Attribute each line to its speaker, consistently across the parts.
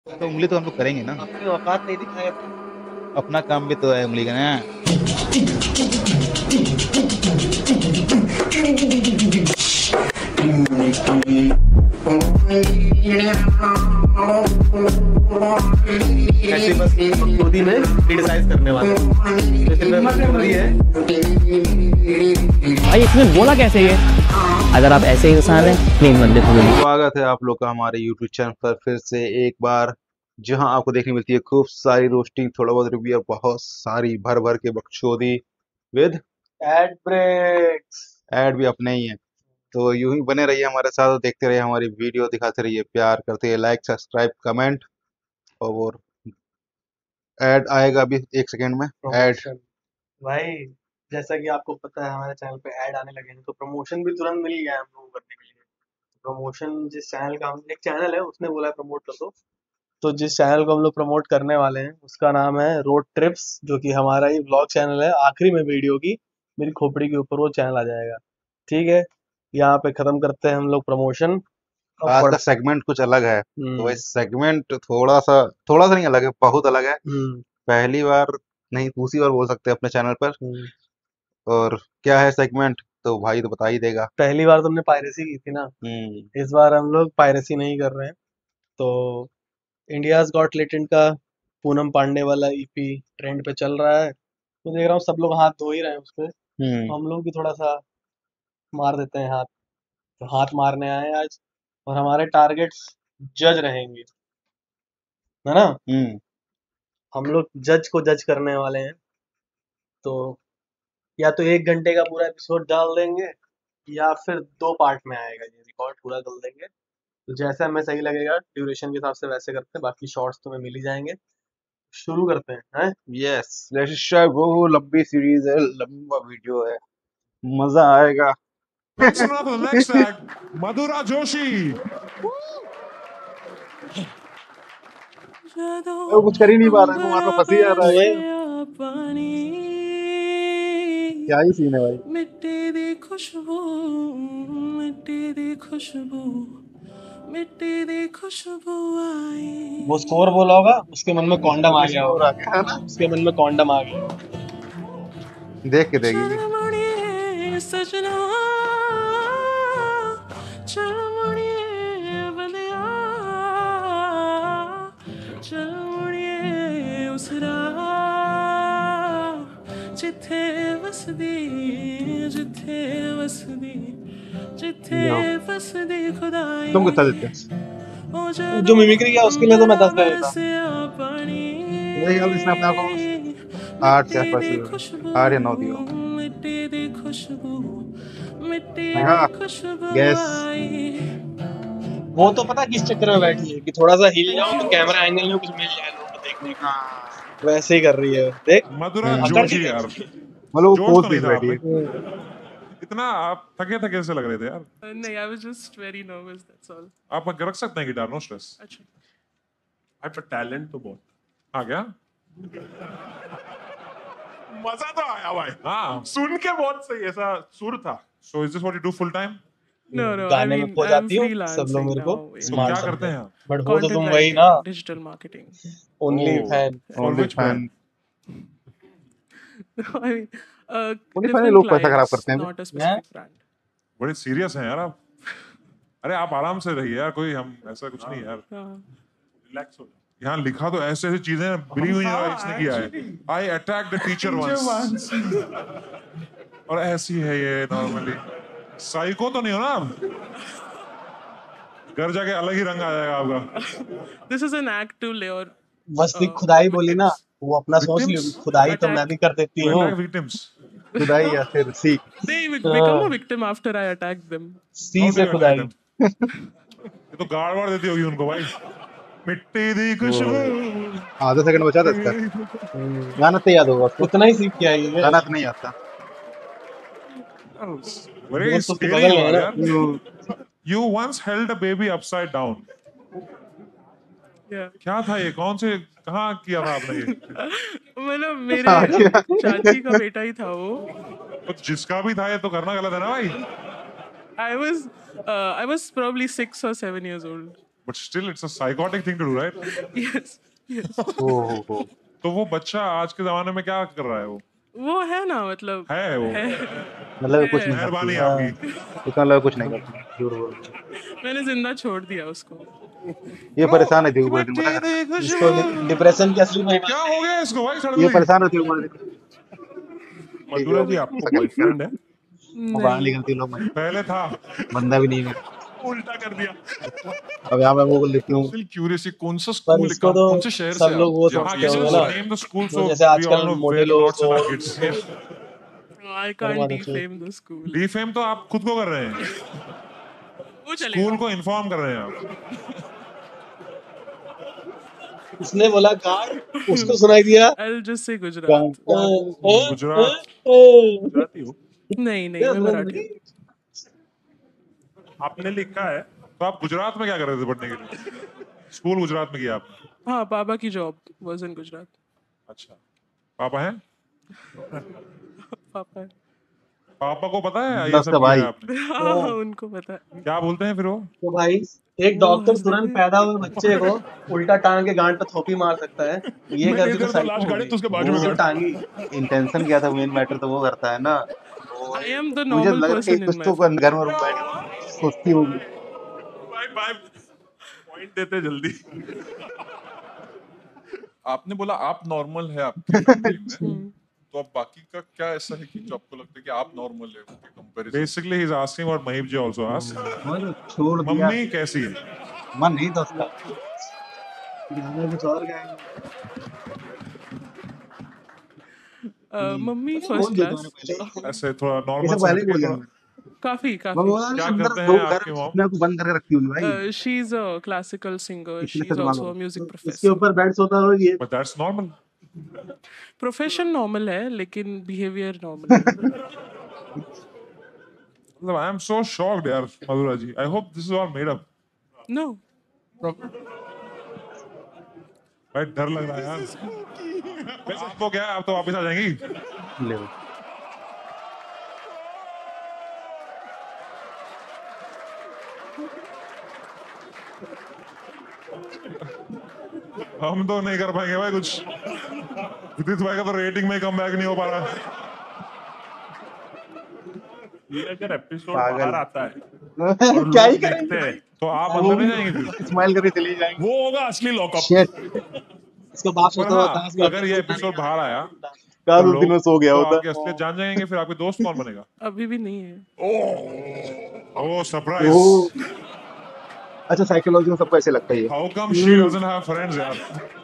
Speaker 1: तो उंगली तो हम लोग करेंगे ना।
Speaker 2: अपनी औकात नहीं दिखाए अपनी।
Speaker 1: अपना काम भी तो है उंगली का ना।
Speaker 2: ऐसे बस खुदी में क्रिटिसाइज करने वाले तो सिर्फ खुदी है।
Speaker 3: भाई इसमें बोला कैसे ये? अगर आप ऐसे इंसान हैं प्लीज मत देखो वीडियो।
Speaker 1: स्वागत है आप लोग का हमारे YouTube चैनल पर फिर से एक बार, जहां आपको देखने मिलती है खूब सारी रोस्टिंग, थोड़ा बहुत रिव्यू और बहुत सारी भर भर के बकचोदी विद
Speaker 2: एड ब्रेक्स।
Speaker 1: ऐड भी अपने ही है। तो यूं ही बने रहिए हमारे साथ और देखते रहिए हमारी वीडियो, दिखाते रहिए, प्यार करते रहिए, लाइक सब्सक्राइब कमेंट। और ऐड आएगा अभी 1 सेकेंड में। ऐड
Speaker 2: प्रमोशन भाई, जैसा कि आपको पता है हमारे चैनल पे ऐड आने लगे हैं तो प्रमोशन भी तुरंत मिल गया है हम लोगों को करने के लिए। प्रमोशन जिस चैनल का, हम एक चैनल है उसने बोला है प्रमोट कर दो, तो जिस चैनल को हम लोग प्रमोट करने वाले हैं उसका नाम है रोड ट्रिप्स, जो कि हमारा ही ब्लॉग चैनल है। आखिरी में वीडियो की मेरी खोपड़ी के ऊपर वो चैनल आ जाएगा। ठीक है, यहाँ पे खत्म करते हैं हम लोग प्रमोशन। अब
Speaker 1: आज का
Speaker 2: बढ़ते
Speaker 1: सेगमेंट कुछ अलग है। तो
Speaker 2: हम्म
Speaker 1: वही सेगमेंट थोड़ा सा नहीं अलग है, बहुत अलग है।
Speaker 2: हम्म
Speaker 1: पहली बार नहीं, दूसरी बार बोल सकते हैं अपने चैनल पर।
Speaker 2: हम्म।
Speaker 1: और क्या है सेगमेंट, तो भाई तो बता ही देगा।
Speaker 2: पहली बार तुमने पायरेसी की थी ना,
Speaker 1: हम्म।
Speaker 2: इस बार हम लोग पायरेसी नहीं कर रहे हैं। तो इंडियाज गॉट लेटेंट का पूनम पांडे वाला ईपी ट्रेंड पे चल रहा है, तो देख रहा हूँ सब लोग हाथ धो ही रहे हैं उस पे,
Speaker 1: हम्म।
Speaker 2: तो हम लोग भी थोड़ा सा मार देते हैं हाथ। तो हाथ मारने आए हैं आज, और हमारे टारगेट्स जज रहेंगे, है ना।
Speaker 1: हम्म।
Speaker 2: हम लोग जज को जज करने वाले हैं। तो या तो 1 घंटे का पूरा एपिसोड डाल देंगे, या फिर 2 पार्ट में आएगा, ये रिकॉर्ड पूरा कर देंगे। तो जैसा हमें सही लगेगा ड्यूरेशन के हिसाब से वैसे करते हैं, बाकी शॉर्ट्स तुम्हें मिल ही जाएंगे। शुरू करते हैं।
Speaker 1: यस, लेट्स वो लंबी सीरीज है, लंबा वीडियो है, मजा आएगा।
Speaker 4: Next one up for the next act, Madhura Joshi.
Speaker 1: वो कुछ कर ही नहीं पा रहा है, वो वहां पे फंसी जा रहा है।
Speaker 2: ओए,
Speaker 1: क्या ही सीन है भाई।
Speaker 5: मिट्टी दी खुशबू, मिट्टी दी खुशबू, मिट्टी दी खुशबू आई।
Speaker 2: वो स्कोर बोला होगा, उसके मन में कॉन्डम आ गया
Speaker 1: स्कोर
Speaker 2: होगा।
Speaker 1: आ गया है ना।
Speaker 2: उसके मन में कॉन्डम आ गया।
Speaker 1: देख के
Speaker 5: चल
Speaker 1: देगी।
Speaker 5: मुड़िए सजना, चल मुड़िए बंदिया, चल मुड़िए उस राह जिथे वसदी, जिथे वसदी, जिथे
Speaker 1: जाओ,
Speaker 5: वसदी खुदाई।
Speaker 1: तुम कितना देते हो?
Speaker 5: ओ
Speaker 2: जो
Speaker 5: जदों
Speaker 2: मिमिक्री किया उसके लिए तो मैं 10 दे देता।
Speaker 5: बरसिया पानी,
Speaker 1: मेरे ख्याल से इसने अपने आप को 8 के
Speaker 5: मिट्टी
Speaker 1: आसपास
Speaker 5: दी
Speaker 1: ही होगा।
Speaker 5: खुशबू,
Speaker 1: 8 या 9 दिया होगा।
Speaker 5: मिट्टी दी खुशबू, मिट्टी
Speaker 1: देखा,
Speaker 5: दी खुशबू
Speaker 1: गैस।
Speaker 5: आई।
Speaker 2: वो तो पता किस चक्कर में बैठी है कि थोड़ा सा हिल जाऊं तो कैमरा एंगल में कुछ मिल जाए लोगों को देखने को।
Speaker 1: हाँ।
Speaker 2: वैसे ही कर रही है, देख।
Speaker 4: मधुरा
Speaker 2: अकड़ के
Speaker 4: जोशी यार,
Speaker 2: देखी।
Speaker 1: मतलब वो
Speaker 4: जोश
Speaker 1: पोज
Speaker 4: तो
Speaker 1: पे
Speaker 4: नहीं था आप
Speaker 1: बैठी है।
Speaker 4: में। इतना आप थके थके से लग रहे थे यार।
Speaker 5: नहीं, I was just very nervous, that's all.
Speaker 4: आप रख सकते हैं गिटार, नो स्ट्रेस।
Speaker 5: अच्छा,
Speaker 4: आप पर टैलेंट तो बहुत आ गया। मजा तो आया भाई, हाँ सुन के बहुत सही ऐसा सुर था। So is this what you do full time?
Speaker 5: no, I
Speaker 2: गाने में
Speaker 5: mean,
Speaker 2: खो
Speaker 5: I'm
Speaker 2: जाती हो, सब लोग
Speaker 5: freelancing
Speaker 2: मेरे को
Speaker 5: now in
Speaker 4: तो
Speaker 2: स्मार्ट
Speaker 4: क्या करते
Speaker 2: समझे।
Speaker 4: हैं आप?
Speaker 2: बट हो तो
Speaker 5: content
Speaker 2: तुम वही
Speaker 5: writing,
Speaker 2: ना,
Speaker 5: digital marketing.
Speaker 2: Only fan.
Speaker 4: For
Speaker 1: only
Speaker 4: which
Speaker 1: fan.
Speaker 4: Brand?
Speaker 5: I mean,
Speaker 1: only fan
Speaker 5: different
Speaker 1: लोग पैसा खराब
Speaker 5: clients,
Speaker 1: करते हैं।
Speaker 5: not a specific brand.
Speaker 4: बड़े सीरियस हैं यार आप। अरे आप आराम से रहिए यार, कोई हम ऐसा कुछ नहीं यार।
Speaker 5: हाँ।
Speaker 4: रिलैक्स हो जाओ। यहाँ लिखा तो ऐसे ऐसी चीजें बिलीव ही नहीं हो रहा इसने किया है। I attack the teacher once. और ऐसी है ये नॉर्मली। साइको तो नहीं हो ना आप? घर जाके अलग ही रंग आ जाएगा आपका।
Speaker 5: This is an act to lure
Speaker 2: बस भी खुदाई बोली ना,
Speaker 5: victims.
Speaker 2: वो अपना सोच लियो कि
Speaker 4: विक्टिम्स
Speaker 2: खुदाई तो मैं
Speaker 5: Attack.
Speaker 2: भी कर देती
Speaker 4: टू
Speaker 2: हूँ।
Speaker 4: Attack victims.
Speaker 1: खुदाई या फिर सीख।
Speaker 5: They become a
Speaker 2: हाँ,
Speaker 5: victim after I attack them.
Speaker 2: See
Speaker 4: how do
Speaker 2: say
Speaker 4: you attack
Speaker 2: खुदाई।
Speaker 4: देम? ये तो गाड़ वाड़ देती होगी उनको भाई। मिट्टी दी
Speaker 1: वो
Speaker 4: खुशबू।
Speaker 1: आधा सेकंड बचा था इसका। गाना तो याद होगा उसको।
Speaker 2: उतना ही सीख के आई है।
Speaker 1: गाना तो नहीं आता।
Speaker 4: बड़े
Speaker 2: दोस्त उसके
Speaker 4: स्केरी
Speaker 2: बगल में है
Speaker 4: आवाज
Speaker 2: ना।
Speaker 4: यार। You once held a baby upside down.
Speaker 5: Yeah.
Speaker 4: क्या था ये? कौन से कहाँ किया था आपने ये?
Speaker 5: मतलब मेरे चाची का बेटा ही था वो.
Speaker 4: तो जिसका भी था ये तो करना गलत है ना भाई।
Speaker 5: I was probably 6 or 7 years old.
Speaker 4: But still, it's a psychotic thing to do, right?
Speaker 5: Yes, yes.
Speaker 1: हो।
Speaker 4: तो वो बच्चा आज के जमाने में क्या कर रहा है
Speaker 5: वो है ना, मतलब
Speaker 4: है वो
Speaker 1: मतलब कुछ नहीं करती
Speaker 4: मेहरबानी
Speaker 1: है।
Speaker 4: आपकी।
Speaker 1: इसका मतलब कुछ नहीं करती, झूठ बोल रही है।
Speaker 5: मैंने जिंदा छोड़ दिया उसको।
Speaker 1: ये परेशान रहती है पूरे दिन, पता है?
Speaker 2: इसको डिप्रेशन की असली
Speaker 4: क्या हो गया इसको भाई
Speaker 1: ये
Speaker 4: सडनली?
Speaker 1: परेशान रहती है पूरे दिन।
Speaker 4: मधुरा जी, आपको बॉयफ्रेंड है?
Speaker 1: वो गाली निकलती है लोग में,
Speaker 4: पहले था,
Speaker 1: बंदा भी नहीं है।
Speaker 4: उल्टा कर दिया।
Speaker 1: अब यहाँ मैं वो लिखती हूँ,
Speaker 4: Still curious, ये कौन सा
Speaker 2: पर
Speaker 4: स्कूल है?
Speaker 2: इसको तो
Speaker 4: कौन से शहर
Speaker 2: सब
Speaker 4: से
Speaker 2: लोग वो
Speaker 4: आप? हाँ,
Speaker 2: समझते
Speaker 4: you
Speaker 2: होंगे
Speaker 4: just
Speaker 2: ना,
Speaker 4: name the school
Speaker 2: वो
Speaker 4: so
Speaker 2: जैसे
Speaker 4: we
Speaker 2: आजकल
Speaker 4: all know
Speaker 2: मोटे
Speaker 4: where
Speaker 2: लोग
Speaker 4: not send our kids.
Speaker 5: I can't defame the school.
Speaker 4: Defame तो आप खुद को कर रहे हैं,
Speaker 5: वो चलेगा।
Speaker 4: स्कूल को इन्फॉर्म कर रहे हैं आप।
Speaker 2: उसने बोला गार्ड, उसको सुनाई दिया
Speaker 5: I'll just say Gujarat.
Speaker 4: Gujarat,
Speaker 2: Gujarati
Speaker 4: Gujarati हो?
Speaker 5: नहीं नहीं, मैं मराठी हूँ।
Speaker 4: आपने लिखा है, तो आप गुजरात में क्या कर रहे थे पढ़ने के लिए? स्कूल गुजरात में किया आपने?
Speaker 5: हाँ, पापा की जॉब was in गुजरात।
Speaker 4: अच्छा, पापा हैं?
Speaker 5: पापा है।
Speaker 4: पापा को पता है ये
Speaker 1: दस
Speaker 4: सब
Speaker 1: का
Speaker 4: किया
Speaker 1: भाई।
Speaker 4: है आपने?
Speaker 5: हाँ, उनको पता है।
Speaker 4: क्या बोलते हैं फिर वो?
Speaker 2: तो भाई एक डॉक्टर तुरंत पैदा हुए बच्चे को उल्टा टांग के गांड पे थोपी मार सकता है, ये करती तो साइको हो गई। उसको टांगी।
Speaker 1: इंटेंशन क्या था, मेन मैटर तो वो करता है ना।
Speaker 5: I am the
Speaker 1: मुझे
Speaker 5: normal
Speaker 1: लग रहा है
Speaker 5: person
Speaker 1: कि
Speaker 5: in
Speaker 1: कुछ
Speaker 5: my
Speaker 1: तो
Speaker 5: family।
Speaker 1: घर में रुक बैठ सोचती होगी।
Speaker 4: भाई भाई पॉइंट देते जल्दी। आपने बोला आप नॉर्मल है आपके family में, तो अब बाकी का क्या ऐसा है कि जो आपको लगता है कि आप नॉर्मल है उनके comparison? Basically he is asking what Maheep ji also ask.
Speaker 1: और छोड़ दिया,
Speaker 4: मम्मी कैसी है?
Speaker 1: मन नहीं था उसका। गाने कुछ और गाएंगे।
Speaker 5: मम्मी
Speaker 1: कौन
Speaker 5: फर्स्ट
Speaker 1: दिया
Speaker 5: क्लास।
Speaker 1: तुम्हारे पहले?
Speaker 4: ऐसे थोड़ा
Speaker 1: ये
Speaker 4: नॉर्मल
Speaker 1: सब पहले ही बोले हमने।
Speaker 5: काफी
Speaker 1: मैं
Speaker 5: काफी।
Speaker 1: बोला ना,
Speaker 4: क्या
Speaker 1: अंदर
Speaker 4: करते हैं
Speaker 1: दो
Speaker 4: आपके
Speaker 1: घर
Speaker 4: मॉम?
Speaker 1: अपने आप को बंद करके रखी हुई भाई।
Speaker 5: She is a classical singer. She
Speaker 1: इसलिए
Speaker 5: is
Speaker 1: सलमान
Speaker 5: also a
Speaker 1: हो।
Speaker 5: music
Speaker 2: इसके
Speaker 5: professor.
Speaker 2: ऊपर बेड सोता हो ये
Speaker 4: but that's normal.
Speaker 5: Profession normal है, लेकिन behavior normal है।
Speaker 4: मतलब आई एम सो शॉक्ड यार Madhura ji, I hope this is all made up.
Speaker 5: No.
Speaker 4: भाई डर लग रहा है यार। आपको क्या है, आप तो वापस आ जाएंगी।
Speaker 1: ले
Speaker 4: हम तो नहीं कर पाएंगे भाई कुछ। विदित भाई का तो रेटिंग में कम बैक नहीं हो पा रहा।
Speaker 6: ये अगर एपिसोड
Speaker 1: पागल।
Speaker 6: बाहर आता है
Speaker 2: क्या ही करेंगे
Speaker 6: देखते हैं
Speaker 4: तो आप अंदर नहीं जाएंगे फिर?
Speaker 1: स्माइल करके चली जाएंगे।
Speaker 6: वो होगा असली लॉकअप।
Speaker 1: शिट,
Speaker 2: इसका बाप
Speaker 4: पर
Speaker 2: सोता हो
Speaker 4: हाँ,
Speaker 2: ताश में
Speaker 4: अगर ये एपिसोड बाहर आया
Speaker 1: कार
Speaker 4: तो
Speaker 1: उस दिन में सो गया
Speaker 4: तो
Speaker 1: होता।
Speaker 4: आपकी असलियत जान जाएंगे, फिर आपके दोस्त कौन बनेगा?
Speaker 5: अभी भी नहीं है।
Speaker 4: ओह
Speaker 1: ओ,
Speaker 4: सरप्राइज।
Speaker 1: अच्छा साइकोलॉजी में सबको ऐसे लगता ही है।
Speaker 4: How come she doesn't have friends यार?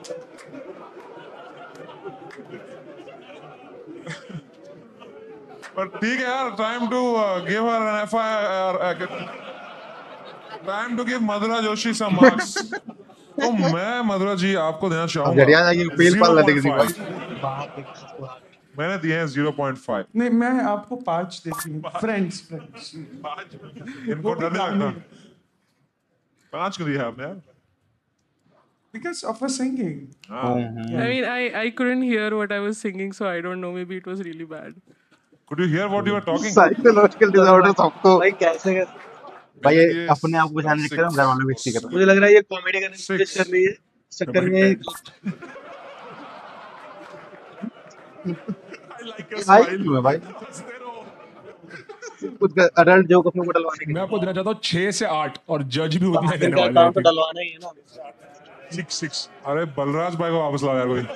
Speaker 4: पर ठीक है यार, time to give her an FIR, time to give Madhura Joshi some marks. तो मैं मधुरा जी आपको देना
Speaker 1: अब
Speaker 4: चाहूंगा
Speaker 1: घड़िया जाएगी पेल पाल लेते किसी को भाई।
Speaker 4: 0.5। मैंने दिए हैं 0.5।
Speaker 7: नहीं, मैं आपको 5 देती हूँ। फ्रेंड्स फ्रेंड्स
Speaker 4: इनको डर नहीं लगता? 5 क्यों दिया आपने यार?
Speaker 7: Because of a singing.
Speaker 4: हाँ।
Speaker 5: I mean, I couldn't hear what I was singing, so I don't know. Maybe it was really bad.
Speaker 4: Could you hear what you were talking?
Speaker 1: Psychological disorder सबको
Speaker 2: भाई कैसे
Speaker 1: भाई
Speaker 4: मैंने दिए
Speaker 1: अपने आप को पहचान लिख कर घर वालों को बेइज्जती कर रहे
Speaker 2: मुझे लग रहा है ये कॉमेडी करने की कोशिश
Speaker 4: 6।
Speaker 2: कर रही है, इस चक्कर में
Speaker 4: I like your
Speaker 1: हैं। भाई
Speaker 4: smile.
Speaker 1: क्यों है भाई? कुछ अडल्ट जोक अपने को डलवाने के
Speaker 6: मैं आपको देना चाहता हूँ 6 से 8 और जज भी उतना ही देने
Speaker 2: इनका
Speaker 6: वाले
Speaker 2: काम तो
Speaker 6: हैं।
Speaker 2: डलवाना ही है ना।
Speaker 4: 6। अरे बलराज भाई को वापस लाओ यार कोई।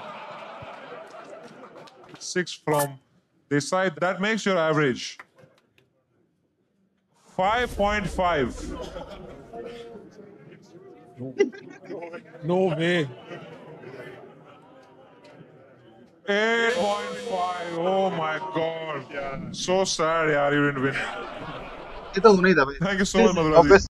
Speaker 4: 6 from this side. That makes your average 5.5.
Speaker 6: No way.
Speaker 4: 8.5. Oh my god. So sad यार, you didn't win.
Speaker 1: ये तो होना ही था भाई।
Speaker 4: Thank you so much Mathura ji.